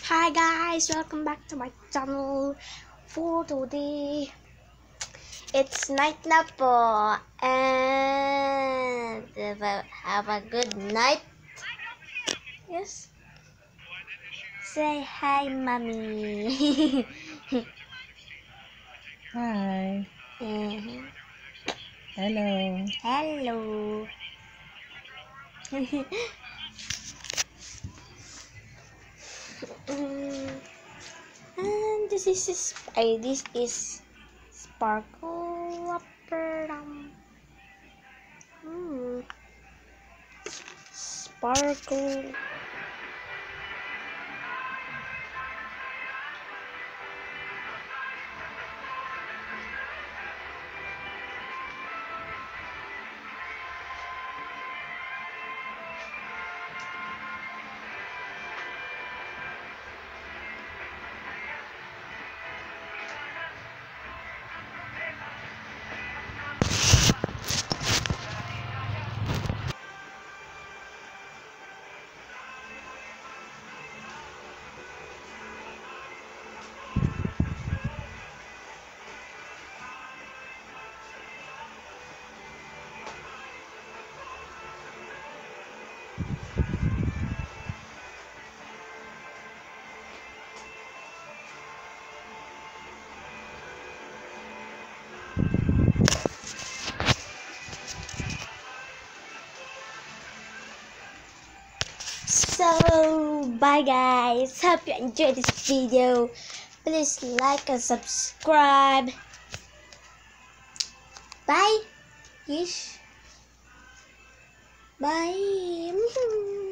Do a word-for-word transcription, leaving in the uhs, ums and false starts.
Hi guys, welcome back to my channel. For today, it's night na po, and have a good night. Yes. Say hi, mommy. Hi. Mhm. Hello. Hello. Mm, and this is sp- ay, this is sparkle upper um, mm, sparkle. So bye guys, hope you enjoyed this video. Please like and subscribe. Bye. Ish. Bye.